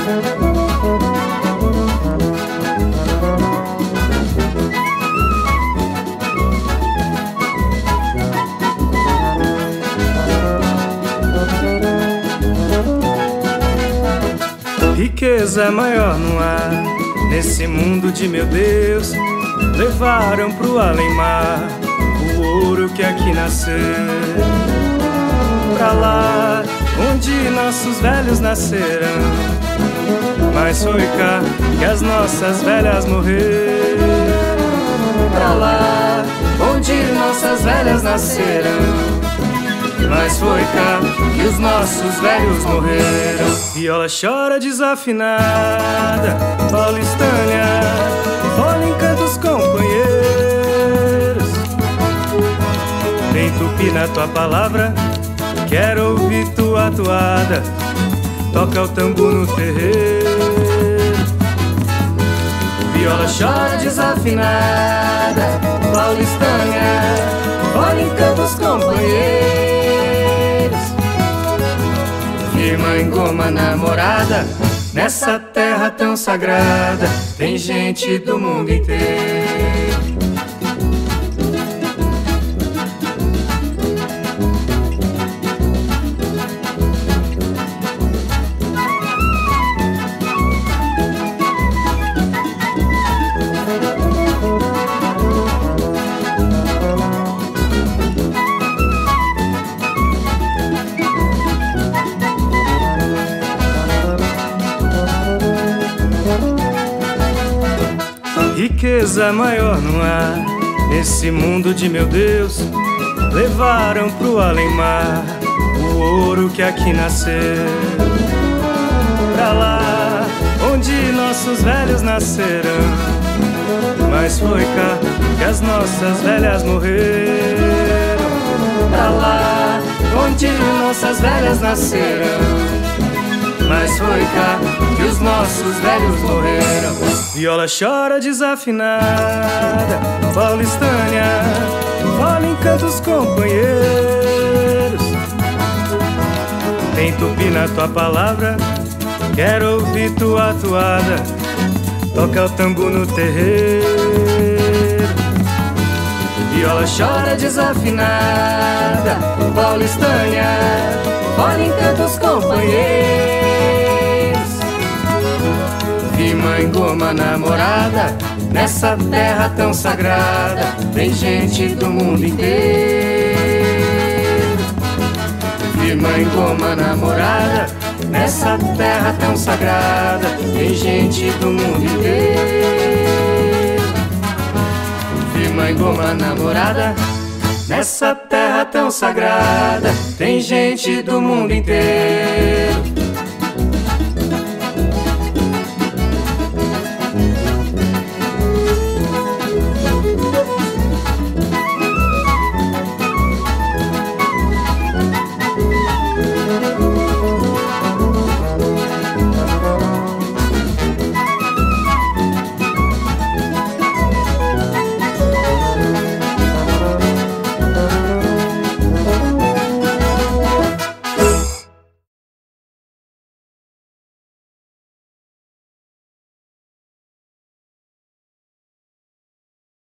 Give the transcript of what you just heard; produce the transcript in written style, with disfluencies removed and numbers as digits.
Riqueza maior não há nesse mundo de meu Deus. Levaram pro além-mar o ouro que aqui nasceu. Pra lá onde nossos velhos nasceram, mas foi cá que as nossas velhas morreram. Pra lá onde nossas velhas nasceram, mas foi cá que os nossos velhos morreram. Viola chora desafinada, paulistânia, rola em cantos companheiros. Vem tupi na tua palavra, quero ouvir tua toada, toca o tambo no terreiro. Viola chora desafinada, paulistânia, rola em cantos companheiros. Firma em goma namorada, nessa terra tão sagrada, tem gente do mundo inteiro. Riqueza maior não há nesse mundo de meu Deus. Levaram pro além-mar o ouro que aqui nasceu. Pra lá onde nossos velhos nasceram, mas foi cá que as nossas velhas morreram. Pra lá onde nossas velhas nasceram, mas foi cá que os nossos velhos morreram. Viola chora desafinada, paulistânia, rola em cantos companheiros. Tem tupi na tua palavra, quero ouvir tua toada, toca o tambo no terreiro. Viola chora desafinada, paulistânia, rola em cantos companheiros. Firma em goma namorada, nessa terra tão sagrada, tem gente do mundo inteiro. Firma em goma namorada, nessa terra tão sagrada, tem gente do mundo inteiro. Firma em goma namorada, nessa terra tão sagrada, tem gente do mundo inteiro.